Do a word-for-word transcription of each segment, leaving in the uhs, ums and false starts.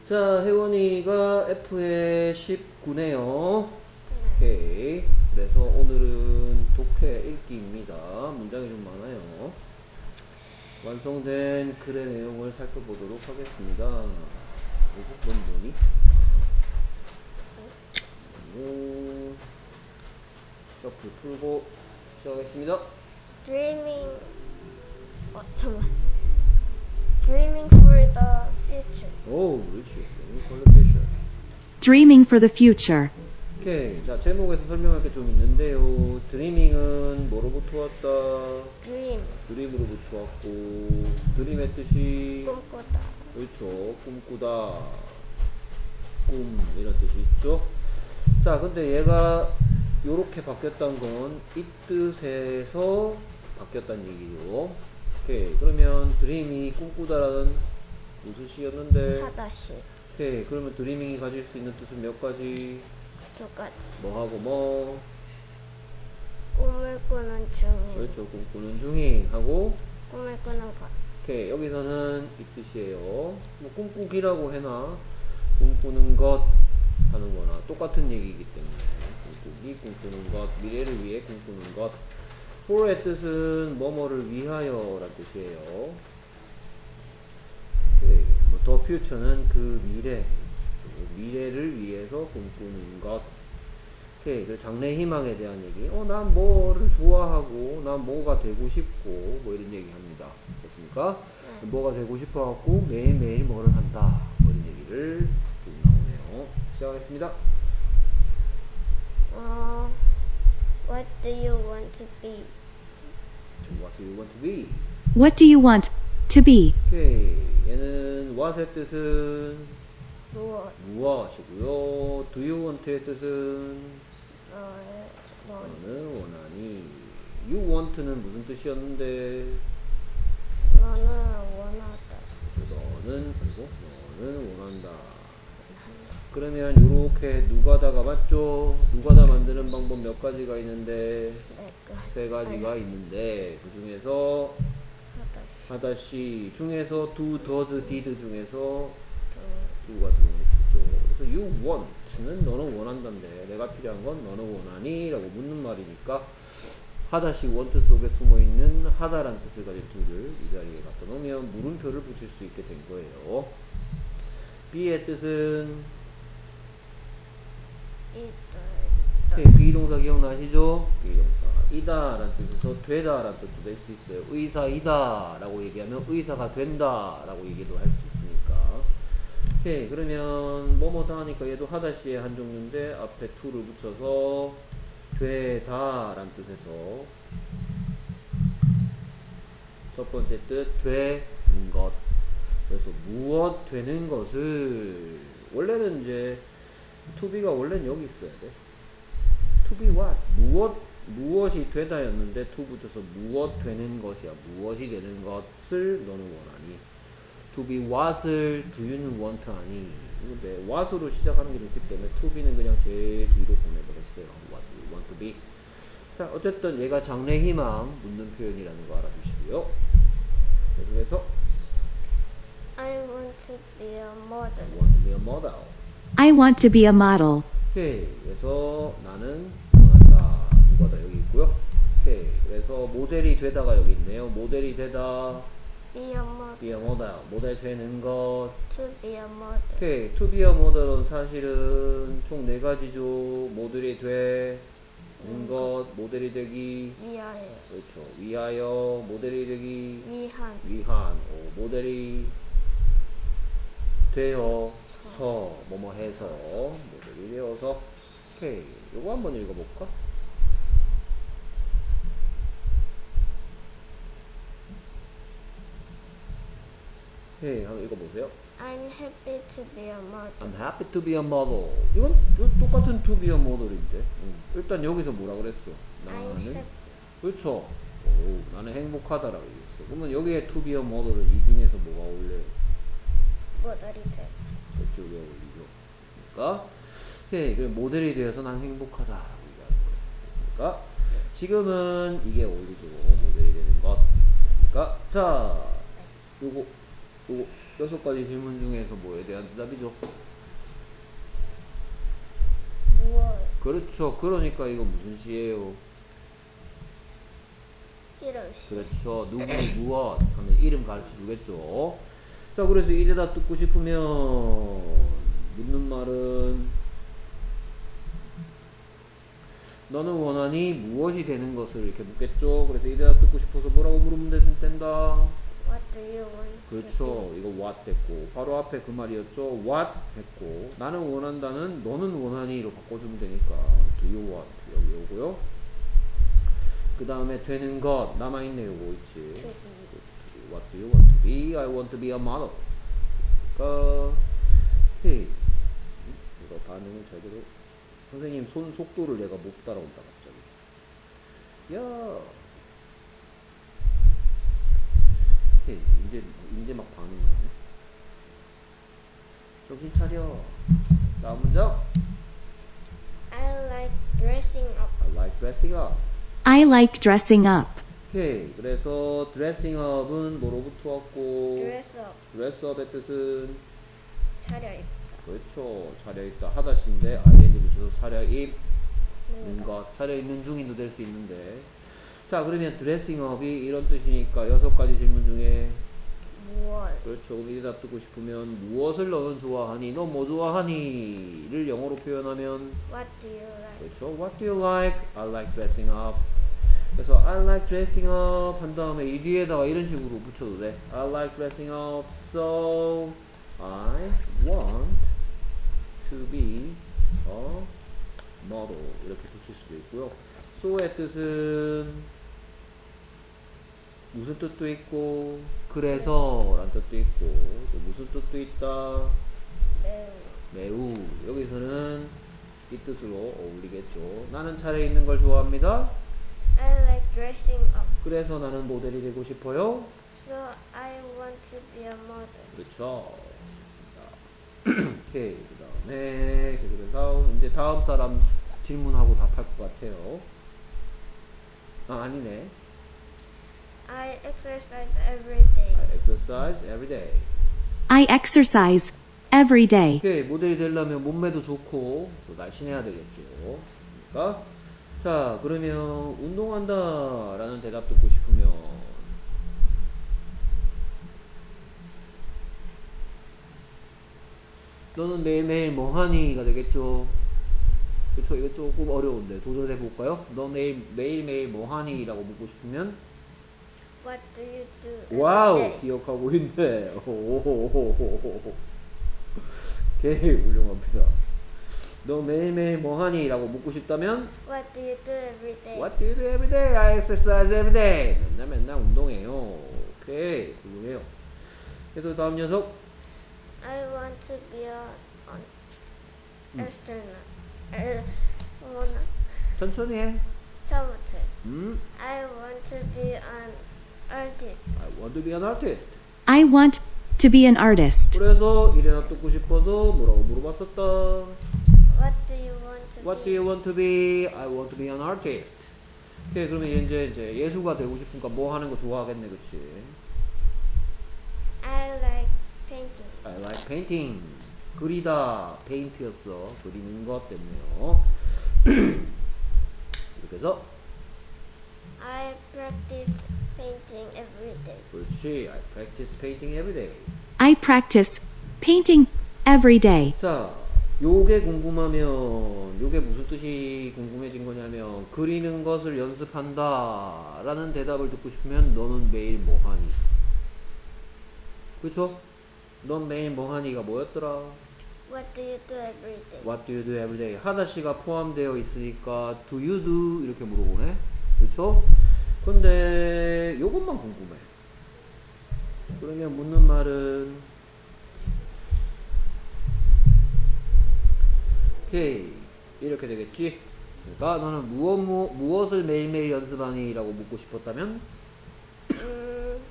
자, 혜원이가 F에 십구네요. 오케이. 그래서 오늘은 독해 읽기입니다. 문장이 좀 많아요. 완성된 글의 내용을 살펴보도록 하겠습니다. 이거 뭔 뭐니? 그리고 셔플 풀고 시작하겠습니다. Dreaming. 어, 잠깐만. Dreaming for the future. 오, 그렇지. 퀄리피션. Dreaming for the future. 오케이. 자, 제목에서 설명할 게 좀 있는데요. 드리밍은 뭐로부터 왔다? Dream. 드림으로부터 왔고, 드림의 뜻이 꿈꾸다. 그렇죠. 꿈꾸다. 꿈 이런 뜻이 있죠. 자, 근데 얘가 요렇게 바뀌었다는 건 이 뜻에서 바뀌었다는 얘기죠. 오케이. 그러면 드림이 꿈꾸다라는 무슨 시였는데? 하다시. 오케이. 그러면 드리밍이 가질 수 있는 뜻은 몇 가지? 두 가지. 뭐하고 뭐? 꿈을 꾸는 중인. 그렇죠. 꿈꾸는 중인 하고, 꿈을 꾸는 것. 오케이. 여기서는 이 뜻이에요. 뭐 꿈꾸기라고 해나 꿈꾸는 것 하는 거나 똑같은 얘기이기 때문에 꿈꾸기, 꿈꾸는 것, 미래를 위해 꿈꾸는 것. for의 뜻은 뭐뭐를 위하여 라는 뜻이에요. 오케이. 뭐 the future는 그 미래, 미래를 위해서 꿈꾸는 것. 오케이. 그 장래 희망에 대한 얘기. 어, 난 뭐를 좋아하고, 난 뭐가 되고 싶고, 뭐 이런 얘기 합니다. 됐습니까? 네. 뭐가 되고 싶어갖고 매일매일 뭐를 한다. 뭐 이런 얘기를 쭉 나오네요. 시작하겠습니다. 어, What do you want to be? What do you want to be? What do you want to be? 오케이. 얘는 what의 뜻은 무엇? 무엇이고요. do you want의 뜻은 너의 너. 너는 원하니. you want는 무슨 뜻이었는데? 너는 원하다. 너는 그리고 너는 원한다. 그러면 요렇게 누가다가 맞죠? 누가다 만드는 방법 몇 가지가 있는데 네, 그 세 가지가 있는데 그 중에서 하다시. 하다시 중에서 do, does, did 중에서 두. do가 들어있었죠. 그래서 you want는 너는 원한다인데 내가 필요한 건 너는 원하니? 라고 묻는 말이니까 하다시 want 속에 숨어있는 하다란 뜻을 가진 do를 이 자리에 갖다 놓으면 물음표를 붙일 수 있게 된 거예요. be의 뜻은 이다. 오케이, 비동사 기억나시죠? 비동사 이다 라는 뜻에서 되다 라는 뜻도 낼 수 있어요. 의사이다 라고 얘기하면 의사가 된다 라고 얘기도 할 수 있으니까. 오케이, 그러면 뭐뭐다 하니까 얘도 하다시의 한 종류인데 앞에 to를 붙여서 되다 라는 뜻에서 첫 번째 뜻 되는 것. 그래서 무엇 되는 것을 원래는 이제 to be가 원래는 여기 있어야 돼. to be what? 무엇, 무엇이 되다였는데 to 붙여서 무엇 되는 것이야. 무엇이 되는 것을 너는 원하니. to be what을 do you는 want 하니. 근데 what으로 시작하는 게 좋기 때문에 to be는 그냥 제일 뒤로 보내버렸어요. what do you want to be. 자, 어쨌든 얘가 장래 희망 묻는 표현이라는 거 알아두시고요. 그래서 I want to be a model. want to be a model. I want to be a model. 오케이. 그래서 나는 원한다. 누가다 여기 있고요. 오케이. 그래서 모델이 되다가 여기 있네요. 모델이 되다. Be a model. be a model. 모델 되는 것. To be a model. 오케이. to be a model은 사실은 총 네 가지죠. 모델이 되는 것, 모델이 되기. 위하여. 그렇죠. 위하여, 모델이 되기. 위한. 위한. 오, 모델이 되어서 뭐뭐 해서 모델이 되어서. 오케이. 요거 한번 읽어볼까? 오케이. 한번 읽어보세요. I'm happy to be a model. I'm happy to be a model. 이건 똑같은 to be a model인데. 응. 일단 여기서 뭐라 그랬어? I'm 나는 happy. 그렇죠. 오, 나는 행복하다라고 얘기했어. 그러면 여기에 to be a model은 이 중에서 뭐가 어울려요? 모델이 됐어. 그쪽에 어울리죠. 됐습니까? 오케이. 그럼 모델이 되어서 난 행복하다라고 얘기하는 거예요. 됐습니까? 지금은 이게 어울리죠. 모델이 되는 것. 됐습니까? 자, 요거 오, 여섯 가지 질문 중에서 뭐에 대한 대답이죠? 무엇? 그렇죠. 그러니까 이거 무슨 시예요? 이런 시. 그렇죠. 누구 무엇 하면 이름 가르쳐 주겠죠. 자, 그래서 이 대답 듣고 싶으면 묻는 말은 너는 원하니 무엇이 되는 것을 이렇게 묻겠죠. 그래서 이 대답 듣고 싶어서 뭐라고 물으면 된- 된다. What do you want 그렇죠. to 이거 what 됐고 바로 앞에 그 말이었죠. what 했고 나는 원한다는 너는 원하니로 바꿔주면 되니까 do you want 여기 오고요. 그 다음에 되는 것 남아있네 요거 있지. be? To be. 그렇지. What do you want to be? I want to be a model. 그러니까 헤이 이거 반응을 제대로 선생님 손 속도를 내가 못 따라온다 갑자기. 야 헤이 이제 이제 막 반응하네. 정신 차려. 다음 문장. I like dressing up. I like dressing up. I like dressing up. 오케이. 그래서 dressing up은 뭐로부터 왔고 Dress up. dress up의 뜻은 차려입다. 그렇죠. 차려입다 하다시인데 ing 붙여서 차려입는 는 것. 것 차려입는 중인도 될 수 있는데 자 그러면 dressing up이 이런 뜻이니까 여섯 가지 질문 중에 무엇? 그렇죠. 이 대답 듣고 싶으면 무엇을 너는 좋아하니? 너 뭐 좋아하니?를 영어로 표현하면 What do you like? 그렇죠. What do you like? I like dressing up. 그래서 I like dressing up 한 다음에 이 뒤에다가 이런 식으로 붙여도 돼. I like dressing up, so I want to be a model 이렇게 붙일 수도 있고요. so의 뜻은 무슨 뜻도 있고 그래서 라는 뜻도 있고 또 무슨 뜻도 있다. 매우. 매우 여기서는 이 뜻으로 어울리겠죠. 나는 차려입는 걸 좋아합니다. I like dressing up. 그래서 나는 모델이 되고 싶어요. So I want to be a model. 그렇죠. 좋습니다. 오케이. 그 다음에 그래서 이제 다음 사람 질문하고 답할 것 같아요. 아 아니네. I exercise every day. I exercise every day. I exercise every day. 오케이. 모델이 되려면 몸매도 좋고 또 날씬해야 되겠죠. 그러니까 자 그러면 운동한다 라는 대답 듣고 싶으면 너는 매일매일 뭐하니?가 되겠죠. 그쵸. 이거 조금 어려운데 도전해 볼까요? 너 내일 매일매일 뭐하니? 라고 묻고 싶으면 What do you do every 와우 day? 기억하고 있네. 오호호호호호. 오케이 훌륭합니다. 너 매일매일 뭐하니? 라고 묻고 싶다면 What do you do every day? What do you do every day? I exercise every day. 맨날 맨날 운동해요. 오케이 훌륭해요. 그래서 다음 녀석 I want to be a, an 음. astronaut. 에, 뭐나? 천천히 해. 처음부터. 음, I want to be an artist. I want to be an artist. I want to be an artist. 그래서 이 대답 듣고 싶어서 뭐라고 물어봤었다. What do you want to What do be? you want to be? I want to be an artist. 오케이 그러면 이제 이제 예술가 되고 싶으니까 뭐 하는 거 좋아하겠네, 그치? I like painting. I like painting. 그리다, paint였어. 그리는 것 됐네요. 이렇게 해서 I practice painting every day. 그렇지. I practice painting every day. I practice painting every day. 자, 요게 궁금하면 요게 무슨 뜻이 궁금해진 거냐면 그리는 것을 연습한다 라는 대답을 듣고 싶으면 너는 매일 뭐하니? 그쵸? 넌 매일 뭐하니가 뭐였더라? What do you do every day? What do you do every day? 하다시가 포함되어 있으니까 do you do 이렇게 물어보네. 그렇죠? 근데 요것만 궁금해. 그러면 묻는 말은 오케이 이렇게 되겠지. 그러니까 너는 무엇 무, 무엇을 매일매일 연습하니? 라고 묻고 싶었다면 음,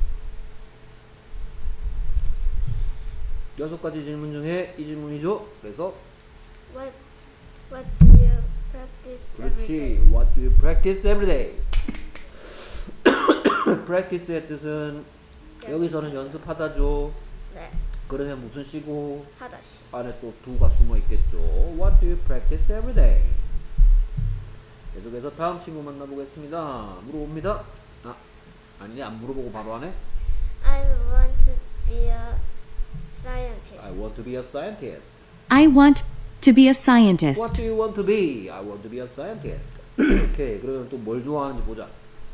여섯 가지 질문 중에 이 질문이죠. 그래서 what What do you practice every 그렇지. day? What do you practice every day? practice의 뜻은 여기서는 연습하다죠. 네. 그러면 무슨 시고 하다시. 안에 또 do가 숨어 있겠죠. What do you practice every day? 계속해서 다음 친구 만나보겠습니다. 물어봅니다. 아, 아니네, 안 물어보고 바로 하네. I want to be a scientist. I want to be a scientist. I want to be a What scientist. do you want to be? I want to be a scientist. 오케이, 그러면 또 뭘 좋아하는지 보자.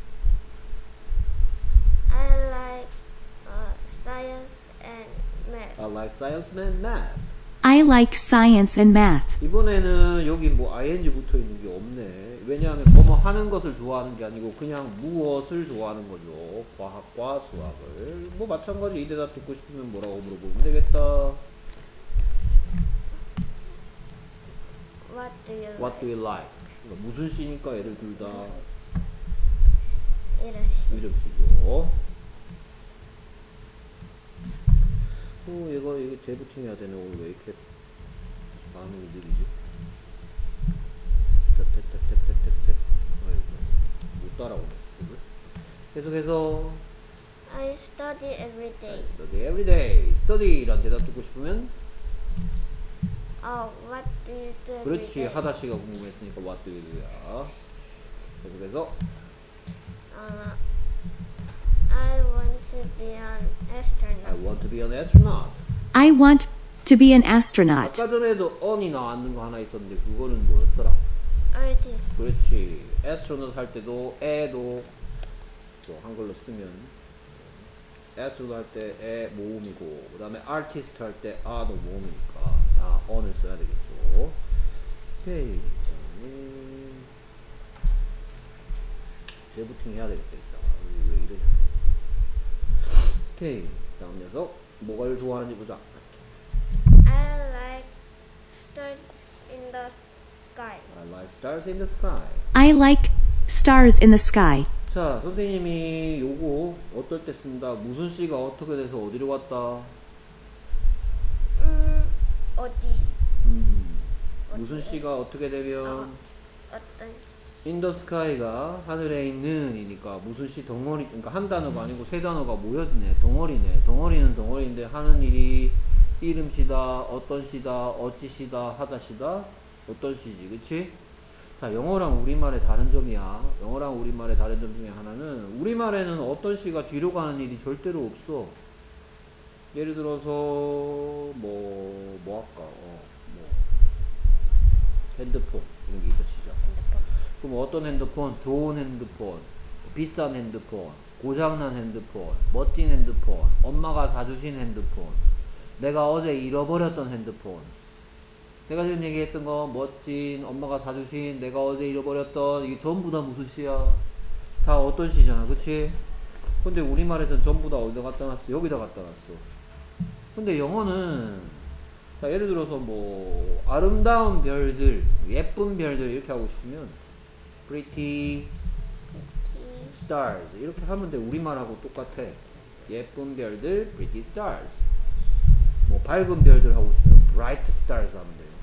I like uh, science and math. I like science and math. I like science and math. 이번에는 여기 뭐 ing 붙어 있는 게 없네. 왜냐하면 뭐뭐 하는 것을 좋아하는 게 아니고 그냥 무엇을 좋아하는 거죠. 과학과 수학을. 뭐 마찬가지 이 대답 듣고 싶으면 뭐라고 물어보면 되겠다. What do you What do like? you like? 그러니까 무슨 시니까 얘를 둘 다 이름시. 이름시죠. 또 얘가 이거 재부팅 해야 되네. 오늘 왜 이렇게 반응이 느리지? 탭탭탭탭탭탭탭. 아이고, 못 따라오네. 이걸. 계속해서 I study every day. study every day. study란 대답 듣고 싶으면 Oh, what do you do every 그렇지. day? 하다시가 궁금했으니까 what do you do야. 계속해서 Uh, I want to be an I astronaut. want to be an astronaut. I want to be an astronaut. 아까 전에도 on이 나왔는 거 하나 있었는데 그거는 뭐였더라? Artist. 그렇지. astronaut 할 때도 에도 또 한글로 쓰면 astronaut 할 때 에 모음이고 그 다음에 artist 할 때 아도 모음이니까 다 on을 써야 되겠죠. 오케이. 음, 재부팅 해야 되겠다. 왜 이러냐. 오케이. 다음 녀석 뭐가 좋아하는지 보자. I like stars in the sky. I like stars in the sky. I like stars in the sky. 자, 선생님이 요거 어떨 때 쓴다? 무슨 시가 어떻게 돼서 어디로 갔다? 음, 어디? 음, 무슨 시가 어떻게 되면 어떤? in the sky가 하늘에 있는 이니까 무슨 시 덩어리, 그러니까 한 단어가 아니고 세 단어가 모였네. 덩어리네. 덩어리는 덩어리인데 하는 일이 이름 시다, 어떤 시다, 어찌 시다, 하다 시다, 어떤 시지, 그치? 자, 영어랑 우리말의 다른 점이야. 영어랑 우리말의 다른 점 중에 하나는 우리말에는 어떤 시가 뒤로 가는 일이 절대로 없어. 예를 들어서 뭐, 뭐 할까? 어, 뭐 핸드폰 이런 게 있다 치자. 핸드폰. 그럼 어떤 핸드폰? 좋은 핸드폰, 비싼 핸드폰, 고장난 핸드폰, 멋진 핸드폰, 엄마가 사주신 핸드폰, 내가 어제 잃어버렸던 핸드폰. 내가 지금 얘기했던 거 멋진 엄마가 사주신 내가 어제 잃어버렸던 이게 전부 다 무슨 시야? 다 어떤 시잖아, 그치? 근데 우리말에서는 전부 다 어디다 갖다 놨어? 여기다 갖다 놨어. 근데 영어는 자, 예를 들어서 뭐 아름다운 별들, 예쁜 별들 이렇게 하고 싶으면 pretty stars 이렇게 하면 돼. 우리말하고 똑같아. 예쁜 별들 pretty stars. 뭐 밝은 별들 하고 싶으면 bright stars 하면 돼요.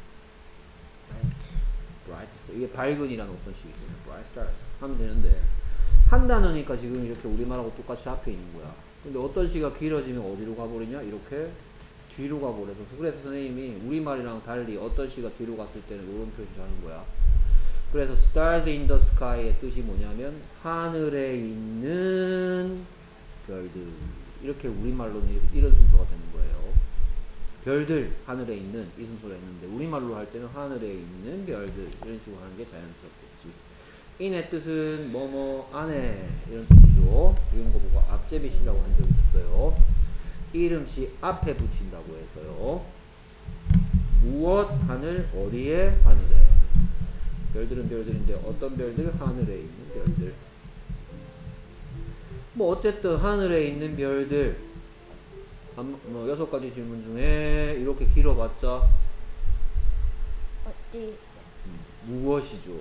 bright stars. 이게 밝은이라는 어떤 식이거든요. bright stars 하면 되는데 한 단어니까 지금 이렇게 우리말하고 똑같이 앞에 있는 거야. 근데 어떤 시가 길어지면 어디로 가버리냐? 이렇게 뒤로 가버려서. 그래서 선생님이 우리말이랑 달리 어떤 시가 뒤로 갔을 때는 이런 표시를 하는 거야. 그래서 stars in the sky의 뜻이 뭐냐면 하늘에 있는 별들. 이렇게 우리말로는 이런 순서가 되는 거예요. 별들 하늘에 있는 이 순서가 있는데 우리말로 할 때는 하늘에 있는 별들 이런 식으로 하는 게 자연스럽겠지. in의 뜻은 뭐뭐 안에 이런 뜻이죠. 이런 거 보고 앞제비시라고 한 적이 있어요. 이름시 앞에 붙인다고 해서요. 무엇 하늘 어디에 하늘에. 별들은 별들인데 어떤 별들? 하늘에 있는 별들. 뭐 어쨌든 하늘에 있는 별들 한, 뭐 여섯 가지 질문 중에 이렇게 길어봤자 어디? 음, 무엇이죠?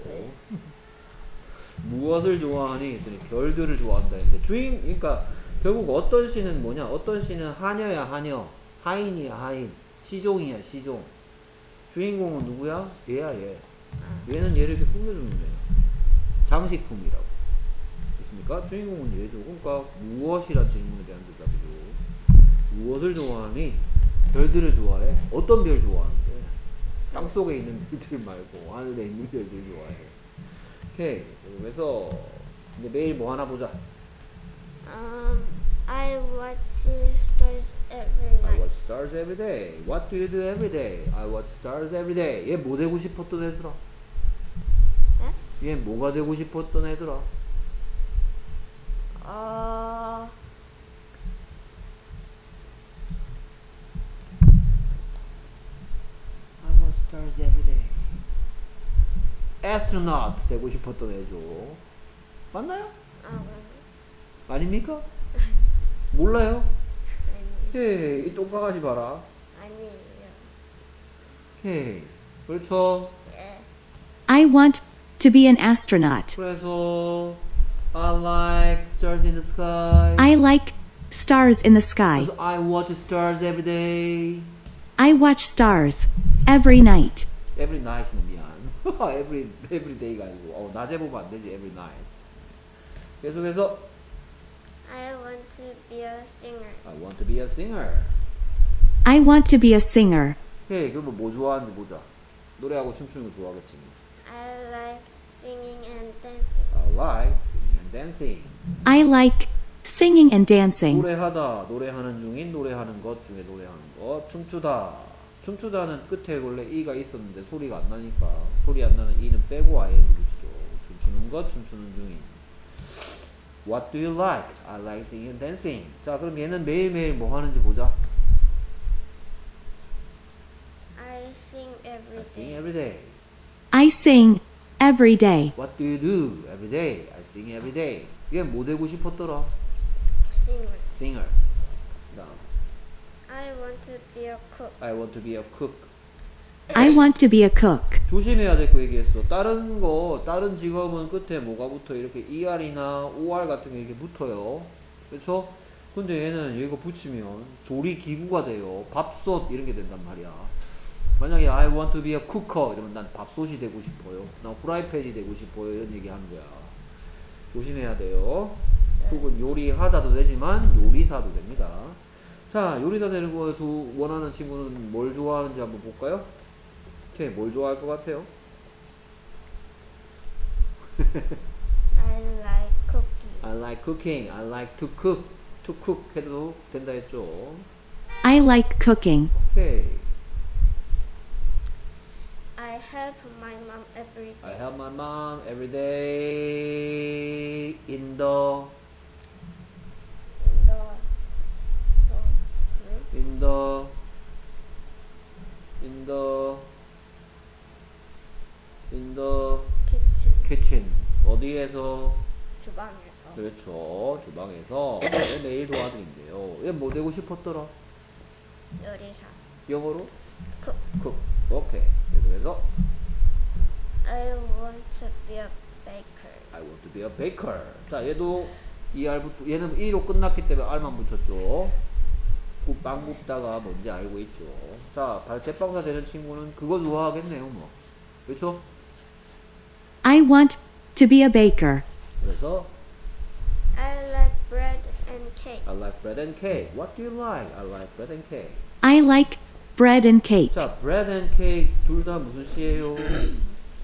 무엇을 좋아하니? 했더니 별들을 좋아한다 했는데 주인 그러니까 결국 어떤 시는 뭐냐? 어떤 시는 하녀야 하녀, 하인이야 하인, 시종이야 시종. 주인공은 누구야? 얘야 얘. 얘는 얘를 이렇게 꾸며주는 거예요. 장식품이라고. 됐습니까? 주인공은 얘죠. 그러니까 무엇이란 질문에 대한 대답이죠. 무엇을 좋아하니? 별들을 좋아해. 어떤 별 좋아하는데? 땅속에 있는 별들 말고 하늘에 있는 별들 좋아해. 오케이. 그래서 이제 매일 뭐 하나 보자. Um, I watch stars every I night. watch stars every day. What do you do every day? I watch stars every day. 얘 뭐 되고 싶었던 애들아? 네? 얘 뭐가 되고 싶었던 애들아? 어, I watch stars every day. Astronaut 되고 싶었던 애죠. 맞나요? 아, 아닙니까? 몰라요? 아니, 헤이, 이 똥강아지 봐라. 아니에요. 헤이, 그렇죠. 예. I want to be an astronaut. 그래서 I like stars in the sky. I like stars in the sky. 그래서 I watch stars every day. I watch stars every night. Every night는 미안. every every day가 아니고 어, 낮에 보면 안 되지. Every night. 계속해서 I want to be a singer. I want to be a singer. I want to be a singer. 헤이, 그럼 뭐 좋아하는지 보자. 노래하고 춤추는 거 좋아하겠지. I like singing and dancing. I like singing and dancing. I like singing and dancing. 노래하다, 노래하는 중인 노래하는 것 중에 노래하는 것. 춤추다. 춤추다는 끝에 원래 이가 있었는데 소리가 안 나니까 소리 안 나는 이는 빼고 아예 붙이죠. 춤추는 것, 춤추는 중인. What do you like? I like singing and dancing. 자, 그럼 얘는 매일매일 뭐 하는지 보자. I sing every I sing day. every day. I sing every day. What do you do every day? I sing every day. 얘 뭐 되고 싶었더라? Singer. Singer. 그다음 I want to be a cook. I want to be a cook. I want to be a cook. 조심해야 될 거 얘기했어. 다른 거, 다른 직업은 끝에 뭐가 붙어? 이렇게 이알이나 오알 같은 게 이렇게 붙어요. 그렇죠? 근데 얘는 이거 붙이면 조리 기구가 돼요. 밥솥 이런 게 된단 말이야. 만약에 I want to be a cooker 이러면 난 밥솥이 되고 싶어요. 난 후라이팬이 되고 싶어요. 이런 얘기 하는 거야. 조심해야 돼요. 쿡은 요리하다도 되지만 요리사도 됩니다. 자, 요리사 되는 거 원하는 친구는 뭘 좋아하는지 한번 볼까요? 오케이, 뭘 좋아할 것 같아요? I like cooking. I like cooking. I like to cook. to cook 해도 된다 했죠. I like cooking. 오케이. I help my mom every I day. help my mom every day in the In the room. in the in the in the kitchen. kitchen. 어디에서? 주방에서. 그렇죠. 주방에서 네, 매일 도와드린대요. 얘 뭐 되고 싶었더라? 요리사. 영어로? cook. cook. 오케이. 그래서 I want to be a baker. I want to be a baker. 자, 얘도 이 알부터 얘는 이로 끝났기 때문에 R만 붙였죠. 굽- 빵 굽다가 뭔지 알고 있죠. 자, 발 제빵사 되는 친구는 그거 좋아하겠네요, 뭐. 그렇죠? I want to be a baker. 그래서 I like bread and cake. I like bread and cake. What do you like? I like bread and cake. I like bread and cake. 자, bread and cake 둘 다 무슨 시예요? 음,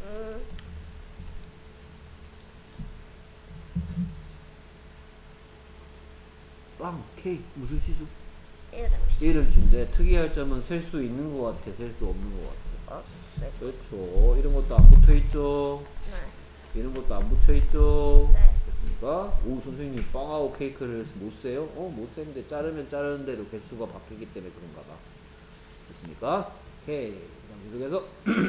빵, 케이크 무슨 시죠? 이름시. 이름인데 특이할 점은 셀 수 있는 것 같아, 셀 수 없는 것 같아. 없을 그렇죠. 이런 것도 안 붙어 있죠. 네. 이런 것도 안 붙여 있죠. 네. 됐습니까? 오, 선생님 빵하고 케이크를 못 세요? 어, 못 세는데 자르면 자르는데도 개수가 바뀌기 때문에 그런가 봐. 됐습니까? 오케이. 그다음 계속해서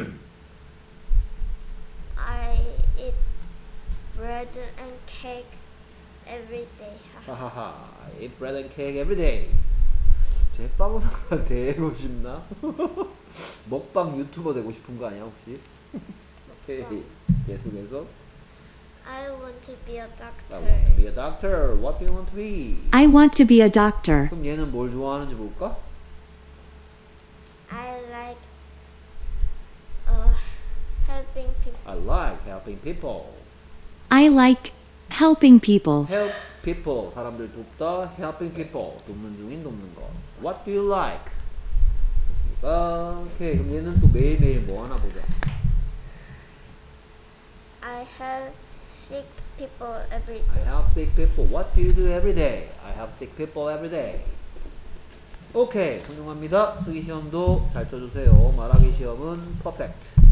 I eat bread and cake every day. 하하하. I eat bread and cake every day. 제빵사가 되고 싶나? 먹방 유튜버 되고 싶은 거 아니야 혹시? 오케이. 계속해서 I want to be a I want to be doctor. a doctor. What do you want to be? I want to be a doctor. 그럼 얘는 뭘 좋아하는지 볼까? I like uh, helping people. I like helping people. I like helping people, help people 사람들 돕다 helping people 돕는 중인 돕는 거 what do you like 됐습니까? 오케이 그럼 얘는 또 매일매일 뭐 하나 보자 I have sick people every I day. have sick people what do you do every day? I have sick people every day 오케이 훌륭합니다 쓰기 시험도 잘 쳐주세요 말하기 시험은 perfect